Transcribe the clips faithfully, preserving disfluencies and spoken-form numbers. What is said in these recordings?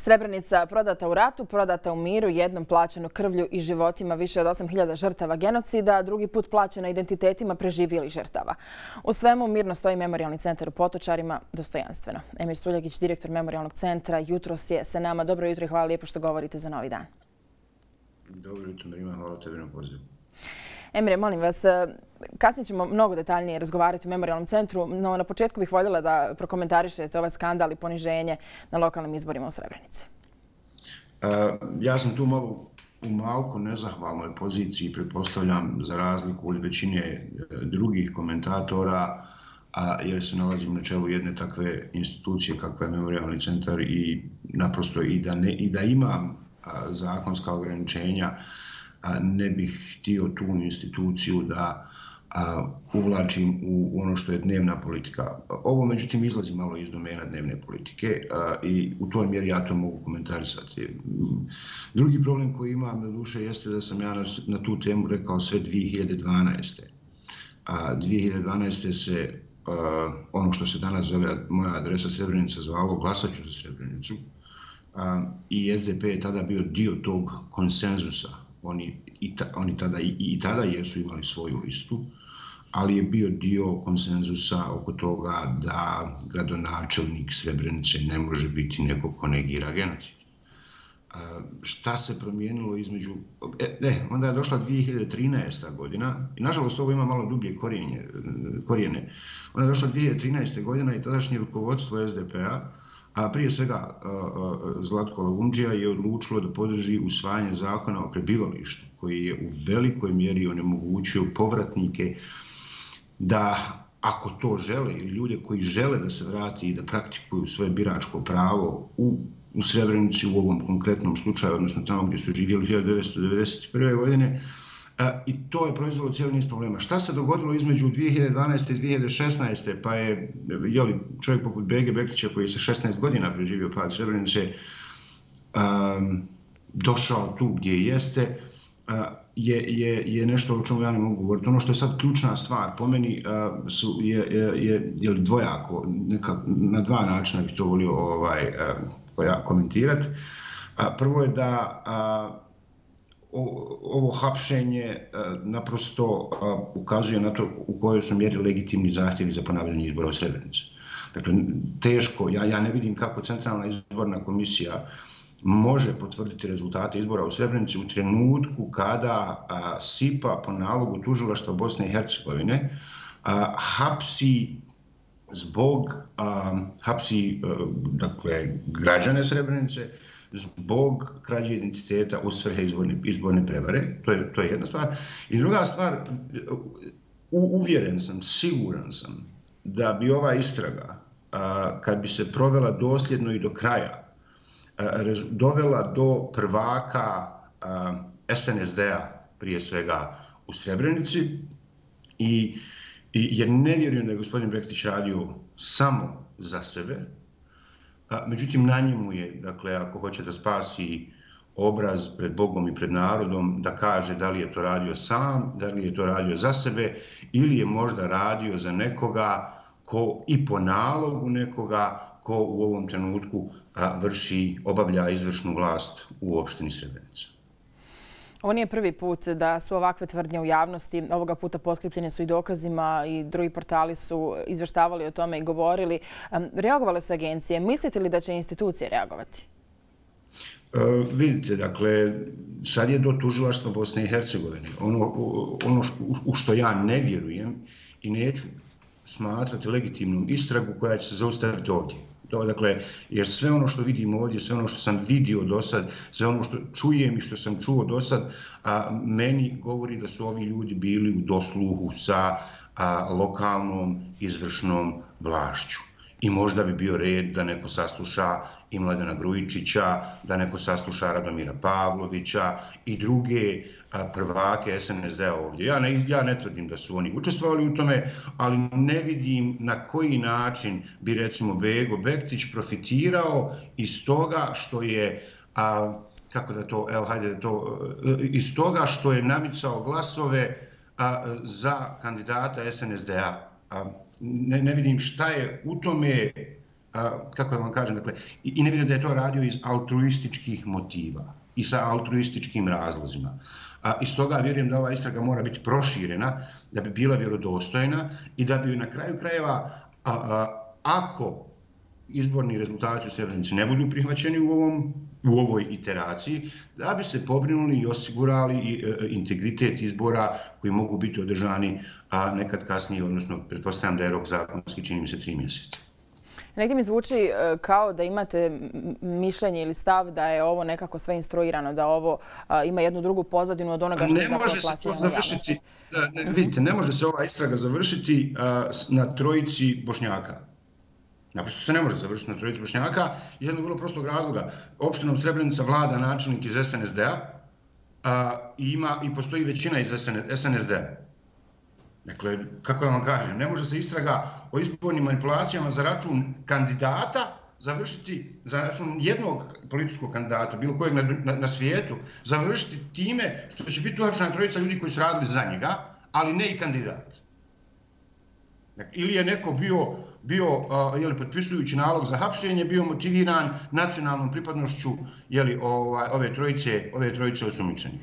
Srebrenica prodata u ratu, prodata u miru, jednom plaćeno krvlju i životima više od osam hiljada žrtava genocida, a drugi put plaćena identitetima preživjelih žrtava. U svemu mirno stoji Memorijalni centar u Potočarima, dostojanstveno. Emir Suljagić, direktor Memorijalnog centra, jutros je sa nama. Dobro jutro i hvala lijepo što govorite za Novi dan. Dobro jutro, Marima, hvala tebi na pozivu. Emire, molim vas, kasnije ćemo mnogo detaljnije razgovarati o Memorijalnom centru, no na početku bih voljela da prokomentarišete ovaj skandal i poniženje na lokalnim izborima u Srebrenici. Ja sam tu malo u malko nezahvalnoj poziciji, pretpostavljam, za razliku od većine drugih komentatora, jer se nalazim na čelu jedne takve institucije kakva je Memorijalni centar i naprosto i da, ne, i da imam zakonska ograničenja, ne bih htio tu instituciju da uvlačim u ono što je dnevna politika. Ovo, međutim, izlazi malo iz domena dnevne politike i u toj mjeri ja to mogu komentarisati. Drugi problem koji imam na duše jeste da sam ja na tu temu rekao sve dvije hiljade dvanaeste. dvije hiljade dvanaeste se ono što se danas zove moja adresa Srebrenica zvalo Glasat ću za Srebrenicu i S D P je tada bio dio tog konsenzusa. Oni i, ta, oni tada, i, i tada jesu imali svoju listu, ali je bio dio konsenzusa oko toga da gradonačelnik Srebrenice ne može biti neko ko negira genocid. A, šta se promijenilo između... E, ne, onda je došla dvije hiljade trinaesta godina i nažalost ovo ima malo dublje korijene. korijene. Onda je došla dvije hiljade trinaeste godina i tadašnje rukovodstvo S D P-a, a prije svega Zlatko Lavundžija je odlučilo da podrži usvajanje zakona o prebivalištu, koji je u velikoj mjeri onemogućio povratnike da, ako to žele, ili ljude koji žele da se vrati i da praktikuju svoje biračko pravo u, u Srebrenici u ovom konkretnom slučaju, odnosno tamo gdje su živjeli hiljadu devetsto devedeset prve. godine, I to je proizvelo cijeli niz problema. Šta se dogodilo između dvije hiljade dvanaeste i dvije hiljade šesnaeste. pa je jeli, čovjek poput Bege Bektića koji je sa šesnaest godina preživio pad Srebrenice um, došao tu gdje jeste, uh, je, je, je nešto o čemu ja ne mogu govoriti. Ono što je sad ključna stvar po meni uh, su, je, je, je, je dvojako, neka, na dva načina bih to volio ovaj, uh, komentirati. Uh, prvo je da uh, ovo hapšenje naprosto ukazuje na to u kojoj su mjeri legitimni zahtjevi za ponavljanje izbora u Srebrenici. Dakle, teško, ja, ja ne vidim kako Centralna izborna komisija može potvrditi rezultate izbora u Srebrenici u trenutku kada a, S I P A po nalogu tužilaštva Bosne i Hercegovine a, hapsi zbog a, hapsi a, dakle, građane Srebrenice zbog krađe identiteta u svrhe izborne, izborne prevare. To je, to je jedna stvar. I druga stvar, uvjeren sam, siguran sam da bi ova istraga, a, kad bi se provela dosljedno i do kraja, a, dovela do prvaka a, S N S D-a prije svega u Srebrenici i, i jer ne vjerujem da je gospodin Bektić radio samo za sebe. Međutim, na njemu je, dakle, ako hoće da spasi obraz pred Bogom i pred narodom, da kaže da li je to radio sam, da li je to radio za sebe ili je možda radio za nekoga ko i po nalogu nekoga ko u ovom trenutku vrši, obavlja izvršnu vlast u opštini Srebrenica. Ovo nije prvi put da su ovakve tvrdnje u javnosti. Ovoga puta potkrepljene su i dokazima i drugi portali su izveštavali o tome i govorili. Reagovale su agencije. Mislite li da će institucije reagovati? E, vidite, dakle, sad je do tužilaštva Bosne i Hercegovine. Ono, ono u što ja ne vjerujem i neću smatrati legitimnom istragu koja će se zaustaviti ovdje. To, dakle, jer sve ono što vidim ovdje, sve ono što sam vidio do sad, sve ono što čujem i što sam čuo do sad, a, meni govori da su ovi ljudi bili u dosluhu sa a, lokalnom izvršnom vlašću. I možda bi bio red da neko sasluša i Mladena Grujičića, da neko sasluša Radomira Pavlovića i druge prvake S N S D-a ovdje. Ja ne, ja ne tvrdim da su oni učestvovali u tome, ali ne vidim na koji način bi, recimo, Bego Bektić profitirao iz toga što je, a, kako da to, evo, hajde da to, iz toga što je namicao glasove a, za kandidata S N S D-a. Ne, ne vidim šta je u tome kako da vam kažem, dakle, i ne vjerujem da je to radio iz altruističkih motiva i sa altruističkim razlozima. I stoga vjerujem da ova istraga mora biti proširena, da bi bila vjerodostojna i da bi na kraju krajeva, ako izborni rezultati u Srebrenici ne budu prihvaćeni u, ovom, u ovoj iteraciji, da bi se pobrinuli i osigurali integritet izbora koji mogu biti održani nekad kasnije, odnosno pretpostavljam da je rok zakonski, čini mi se, tri mjeseca. Negdje mi zvuči kao da imate mišljenje ili stav da je ovo nekako sve instruirano, da ovo ima jednu drugu pozadinu od onoga što je zapravo plasirano u javnosti. Vidite, ne može se ova istraga završiti na trojici Bošnjaka. Naprosto se ne može završiti na trojici Bošnjaka iz jednog vrlo prostog razloga. Opštinom Srebrenica vlada načelnik iz es en es de-a i ima i postoji većina iz es en es de-a. Dakle, kako da vam kažem, ne može se istraga o izbornim manipulacijama za račun kandidata završiti, za račun jednog političkog kandidata, bilo kojeg na, na, na svijetu, završiti time što će biti uhapšena trojica ljudi koji su radili za njega, ali ne i kandidat. Dakle, ili je neko bio, bio uh, jeli, potpisujući nalog za hapšenje, bio motiviran nacionalnom pripadnošću jeli, ovaj, ove trojice, ove trojice osumnjičenih.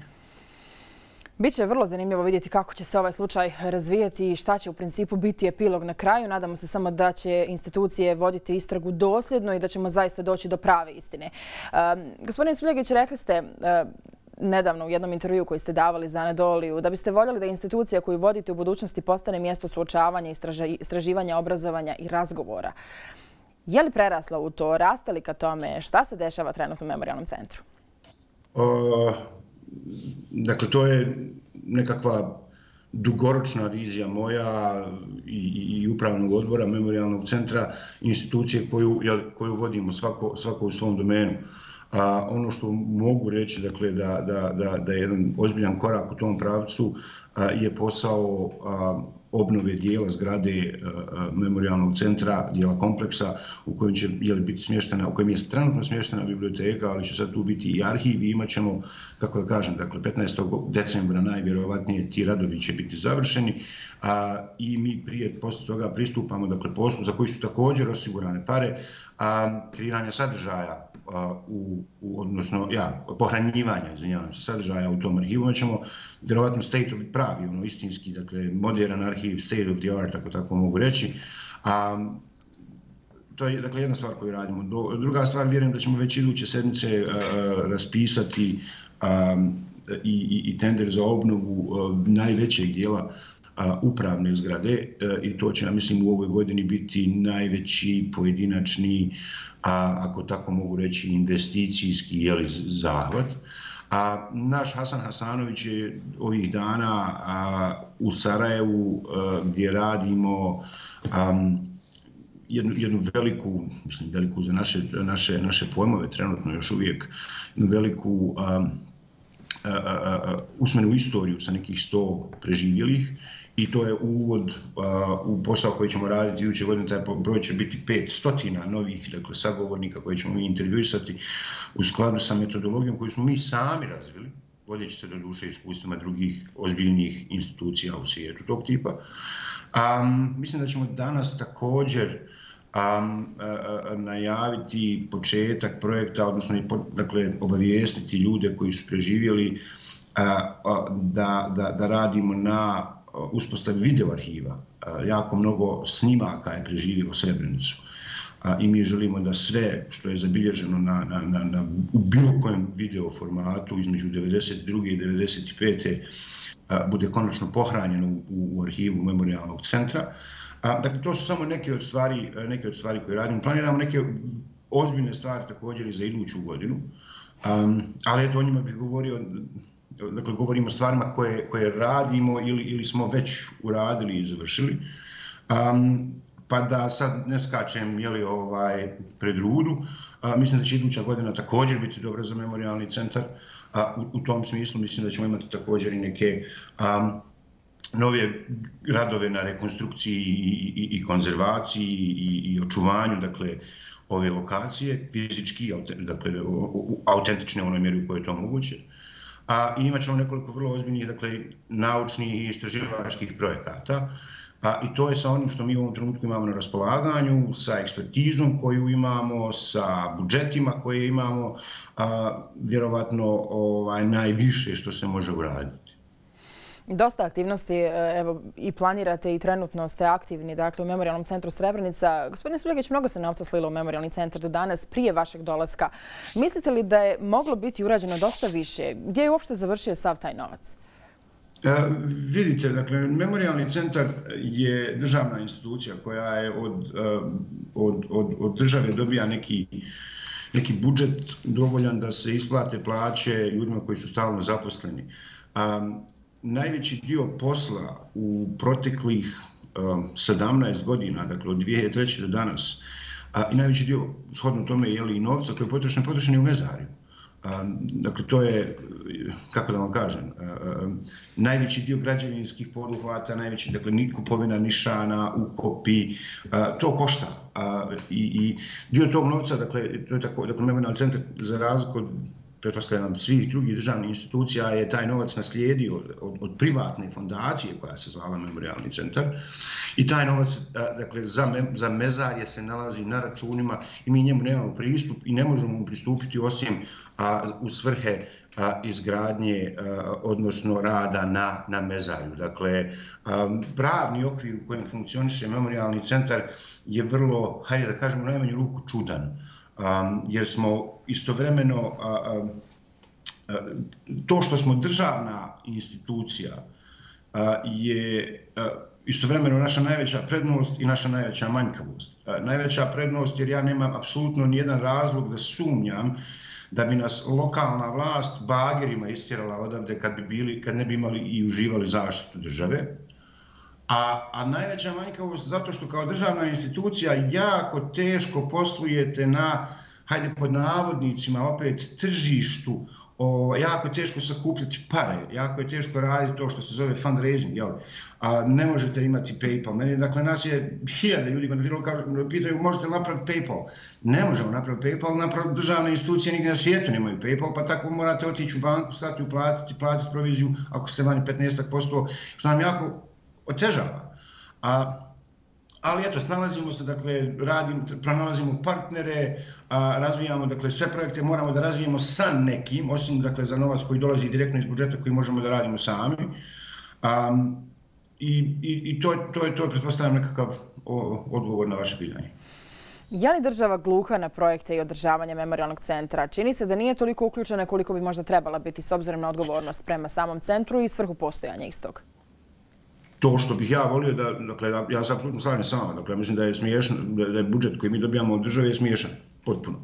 Biće vrlo zanimljivo vidjeti kako će se ovaj slučaj razvijeti i šta će u principu biti epilog na kraju. Nadamo se samo da će institucije voditi istragu dosljedno i da ćemo zaista doći do prave istine. Um, gospodine Smiljagić, rekli ste uh, nedavno u jednom intervju koji ste davali za Anadoliju da biste voljeli da institucija koju vodite u budućnosti postane mjesto suočavanja, istraživanja, obrazovanja i razgovora. Je li prerasla u to? Raste li ka tome? Šta se dešava trenutno u Memorijalnom centru? Uh... Dakle, to je nekakva dugoročna vizija moja i, i upravnog odbora Memorijalnog centra, institucije koju, koju vodimo svako, svako u svom domenu. A ono što mogu reći, dakle, da, da, da, da je jedan ozbiljan korak u tom pravcu a, je posao a, obnove dijela zgrade a, Memorijalnog centra, dijela kompleksa u kojem će je li, biti smještena, u kojem je trenutno smještena biblioteka, ali će sad tu biti i arhiv i imat ćemo, kako da kažem, dakle, petnaestog decembra najvjerovatnije ti radovi će biti završeni a, i mi prije posle toga pristupamo, dakle, poslu za koji su također osigurane pare, a, kreiranja sadržaja U, u, odnosno, ja, pohranjivanja, izvinjavam se, sadržaja u tom arhivu. Mi ćemo vjerovatno state of pravi, ono istinski, dakle, modern arhiv, state of the art, ako tako mogu reći. A, to je, dakle, jedna stvar koju radimo. Do, druga stvar, vjerujem da ćemo već iduće sedmice a, a, raspisati a, i, i, i tender za obnovu a, najvećeg dijela a, upravne zgrade a, i to će, ja mislim, u ovoj godini biti najveći pojedinačni, a ako tako mogu reći, investicijski jeli, zahvat. A naš Hasan Hasanović je ovih dana a, u Sarajevu a, gdje radimo a, jednu, jednu veliku, mislim veliku za naše, naše, naše pojmove trenutno još uvijek, jednu veliku a, a, a, usmenu istoriju sa nekih sto preživjelih. I to je uvod uh, u posao koji ćemo raditi iduće godine. Taj broj će biti petsto novih, dakle, sagovornika koje ćemo mi intervjuisati u skladu sa metodologijom koju smo mi sami razvili, vodjeći se do duše iskustvima drugih ozbiljnijih institucija u svijetu tog tipa. Um, mislim da ćemo danas također um, uh, najaviti početak projekta, odnosno dakle, obavijestiti ljude koji su preživjeli uh, uh, da, da, da radimo na uspostavi video arhiva. Jako mnogo snimaka je preživjelo Srebrenicu. I mi želimo da sve što je zabilježeno na, na, na, na, u bilo kojem video formatu između devedeset druge i devedeset pete bude konačno pohranjeno u, u arhivu Memorijalnog centra. Dakle, to su samo neke od stvari, neke od stvari koje radimo. Planiramo neke ozbiljne stvari također i za iduću godinu. Um, ali eto, o njima bih govorio. Dakle, govorimo o stvarima koje, koje radimo ili, ili smo već uradili i završili. Um, pa da sad ne skačem jeli, ovaj, pred rudu, uh, mislim da će iduća godina također biti dobra za Memorijalni centar. Uh, u, u tom smislu mislim da ćemo imati također i neke um, nove radove na rekonstrukciji i, i, i konzervaciji i, i očuvanju, dakle, ove lokacije, fizički, dakle, autentične u onoj mjeri u kojoj je to moguće. A imat ćemo nekoliko vrlo ozbiljnih, dakle, naučnih i istraživačkih projekata A, I to je sa onim što mi u ovom trenutku imamo na raspolaganju, sa ekspertizom koju imamo, sa budžetima koje imamo, a, vjerovatno ovaj, najviše što se može uraditi. Dosta aktivnosti evo, i planirate i trenutno ste aktivni dakle, u Memorijalnom centru Srebrenica. Gospodine Suljegić, mnogo se novca slilo u Memorijalni centar do danas prije vašeg dolaska. Mislite li da je moglo biti urađeno dosta više? Gdje je uopšte završio sav taj novac? E, vidite, dakle, Memorijalni centar je državna institucija koja je od, od, od, od države dobija neki, neki budžet dovoljan da se isplate plaće ljudima koji su stalno zaposleni. A, najveći dio posla u proteklih um, sedamnaest godina, dakle od dvije hiljade treće do danas, a, i najveći dio, shodno tome, je li i novca koji je potrošen, potrošen je u Mezarju. Um, dakle, to je, kako da vam kažem, um, najveći dio građevinskih poduhvata, najveći, dakle, ni kupovina nišana, ukopi, uh, to košta. Uh, i, I dio tog novca, dakle, to je tako, dakle, Memorijalni centar, za razliku od pretpostavljam svih drugih državnih institucija, je taj novac naslijedio od, od privatne fondacije koja se zvala Memorijalni centar. I taj novac, dakle, za, me, za Mezarje se nalazi na računima i mi njemu nemamo pristup i ne možemo mu pristupiti osim a, u svrhe a, izgradnje, a, odnosno rada na, na Mezarju. Dakle, a, pravni okvir u kojem funkcioniše Memorijalni centar je vrlo, hajde da kažemo, u najmanju ruku čudan. Um, jer smo istovremeno, uh, uh, uh, to što smo državna institucija uh, je uh, istovremeno naša najveća prednost i naša najveća manjkavost. Uh, najveća prednost jer ja nemam apsolutno nijedan razlog da sumnjam da bi nas lokalna vlast bagerima istjerala odavde kad, bi bili, kad ne bi imali i uživali zaštitu države. A, a najveća manjkavost zato što kao državna institucija jako teško poslujete na, hajde pod navodnicima, opet tržištu, o, jako je teško sakupljati pare, jako je teško raditi to što se zove fundraising, jel? A ne možete imati PayPal. Meni, dakle, nas je hiljade ljudi koji kažu, pitaju možete li napraviti PayPal. Ne možemo napraviti PayPal, napraviti državne institucije nigdje na svijetu nemaju PayPal, pa tako morate otići u banku, stati uplatiti, platiti proviziju ako ste vani petnaest posto, što nam jako otežava. A, ali eto, snalazimo se, dakle, radim, pronalazimo partnere, a, razvijamo, dakle, sve projekte moramo da razvijemo sa nekim, osim, dakle, za novac koji dolazi direktno iz budžeta koji možemo da radimo sami. A, i, i, I to, to je to, pretpostavljam, nekakav o, odgovor na vaše pitanje. Je li država gluha na projekte i održavanje Memorijalnog centra? Čini se da nije toliko uključena koliko bi možda trebala biti s obzirom na odgovornost prema samom centru i svrhu postojanja istog. To što bih ja volio da, dakle, ja sam apsolutno slažem s vama, dakle, mislim da je smiješan, da je budžet koji mi dobijamo od države je smiješan, potpuno.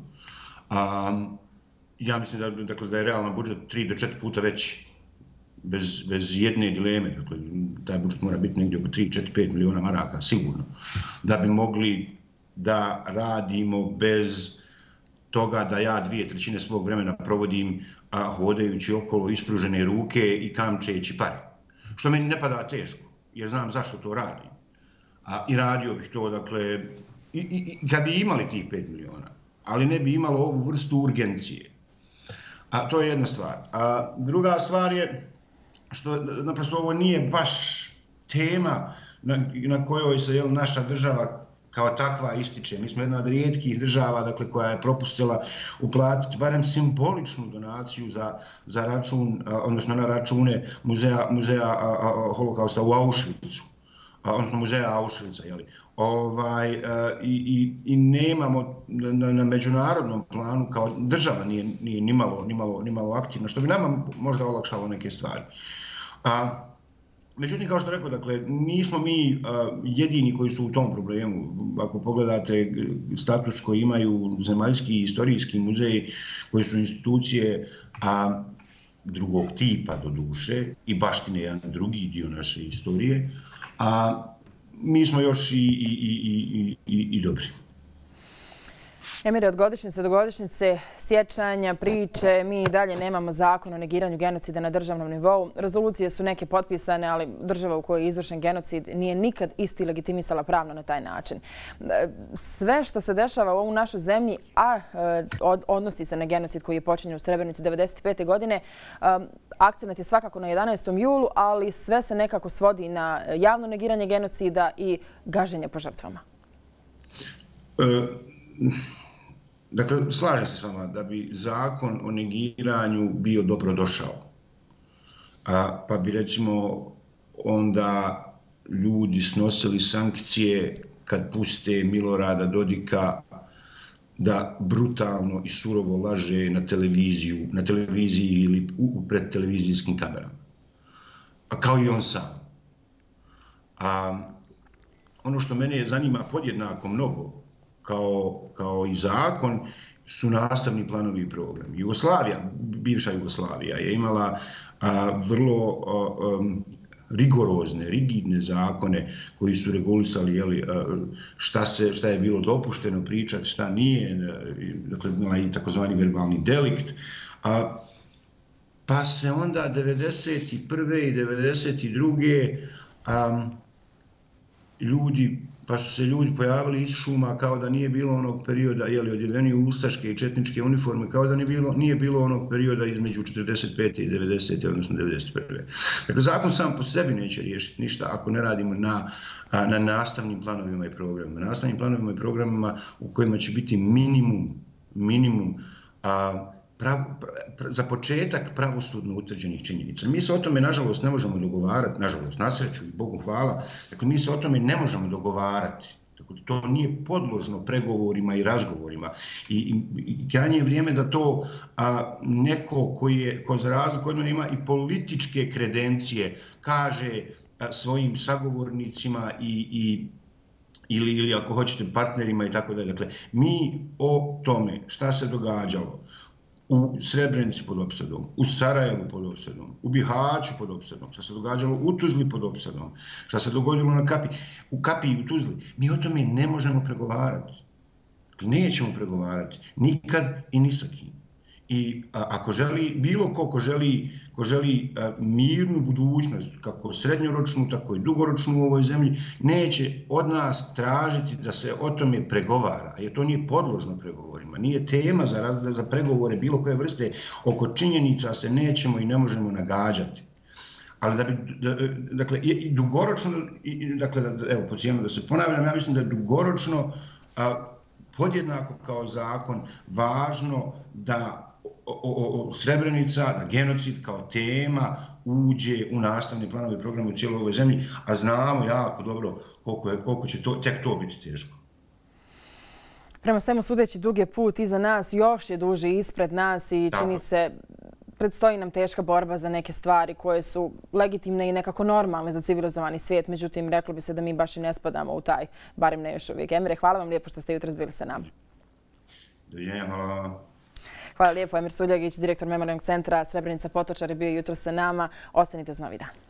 A, ja mislim da, dakle, da je realno budžet tri do četiri puta veći, bez, bez jedne dileme, dakle, taj budžet mora biti negdje oko tri, četiri, pet miliona maraka, sigurno, da bi mogli da radimo bez toga da ja dvije trećine svog vremena provodim a, hodajući okolo ispružene ruke i kamčeći pare, što meni ne pada teško. Jer znam zašto to radim. A, I radio bih to, dakle, i, i, i kad bi imali tih pet miliona, ali ne bi imalo ovu vrstu urgencije. A to je jedna stvar. A druga stvar je što naprosto ovo nije baš tema na, na kojoj se jel, naša država kao takva ističe. Mi smo jedna od rijetkih država, dakle, koja je propustila uplatiti barem simboličnu donaciju za, za račun, odnosno na račune muzeja, muzeja a, a, holokausta u Auschwitzu, a, odnosno muzeja Auschwitza, jeli. Ovaj, a, i, i, i nemamo na, na međunarodnom planu kao država nije, nije nimalo, nimalo, nimalo aktivna, što bi nama možda olakšalo neke stvari. A, Međutim, kao što rekao, dakle, nismo mi uh, jedini koji su u tom problemu. Ako pogledate status koji imaju zemaljski i istorijski muzeji, koji su institucije a, drugog tipa do duše i baštine jedan drugi dio naše istorije, a mi smo još i, i, i, i, i, i dobri. Emire, od godišnjice do godišnjice, sjećanja, priče, mi i dalje nemamo zakon o negiranju genocida na državnom nivou. Rezolucije su neke potpisane, ali država u kojoj je izvršen genocid nije nikad isti legitimisala pravno na taj način. Sve što se dešava u ovu našu zemlji, a odnosi se na genocid koji je počinjen u Srebrenici devedeset pete godine, akcent je svakako na jedanaestom julu, ali sve se nekako svodi na javno negiranje genocida i gaženje po žrtvama. Dakle, slažem se s vama da bi zakon o negiranju bio dobrodošao. Pa bi, recimo, onda ljudi snosili sankcije kad puste Milorada Dodika da brutalno i surovo laže na televiziju, na televiziji ili pred televizijskim kamerama. A kao i on sam. A ono što mene zanima podjednako mnogo, Kao, kao i zakon, su nastavni planovi i program. Jugoslavija, bivša Jugoslavija, je imala a, vrlo a, um, rigorozne, rigidne zakone koji su regulisali jeli, a, šta, se, šta je bilo dopušteno pričati, šta nije, dakle, i takozvani verbalni delikt. A, pa se onda devedeset prve i devedeset druge a, ljudi Pa su se ljudi pojavili iz šuma kao da nije bilo onog perioda, jeli, odjeveni u ustaške i četničke uniforme, kao da nije bilo, nije bilo onog perioda između četrdeset pete i devedesete, odnosno devedeset prve. Dakle, zakon sam po sebi neće riješiti ništa ako ne radimo na, na nastavnim planovima i programima. Nastavnim planovima i programima u kojima će biti minimum, minimum a, Prav, pra, za početak pravosudno utvrđenih činjenica. Mi se o tome, nažalost, ne možemo dogovarati, nažalost, na sreću i Bogu hvala, dakle, mi se o tome ne možemo dogovarati. Dakle, to nije podložno pregovorima i razgovorima. I, i, i krajnje je vrijeme da to a, neko koji je, ko za razliku od mene ima i političke kredencije, kaže a, svojim sagovornicima i, i ili, ili ako hoćete partnerima i tako dalje. Dakle, mi o tome šta se događalo u Srebrenici pod opsadom, u Sarajevu pod opsadom, u Bihaću pod opsadom, šta se događalo u Tuzli pod opsadom, šta se dogodilo na Kapi, u Kapi i u Tuzli. Mi o tome ne možemo pregovarati. Nećemo pregovarati. Nikad i ni sa kim. I a, ako želi, bilo ko ko želi, ko želi a, mirnu budućnost, kako srednjoročnu, tako i dugoročnu u ovoj zemlji, neće od nas tražiti da se o tome pregovara. Jer to nije podložno pregovorima. Nije tema za, za pregovore bilo koje vrste. Oko činjenica se nećemo i ne možemo nagađati. Ali da bi, da, dakle, i dugoročno, i, dakle, da, evo, po cijenu da se ponavljam, ja mislim da je dugoročno a, podjednako kao zakon važno da O, o, o Srebrenica, da genocid kao tema uđe u nastavne planove i programe u cijeloj ovoj zemlji, a znamo jako dobro koliko, je, koliko će to, tek to biti teško. Prema svemu sudeći, dug je put iza nas, još je duži ispred nas i čini Tako. se predstoji nam teška borba za neke stvari koje su legitimne i nekako normalne za civilizovani svijet. Međutim, reklo bi se da mi baš i ne spadamo u taj, barem ne još uvijek. Emire, hvala vam lijepo što ste jutros bili sa nama. Doviđenja, hvala vam. Hvala lijepo. Emir Suljagić, direktor Memorijalnog centra Srebrenica Potočar, je bio jutro sa nama. Ostanite uz Novi dan.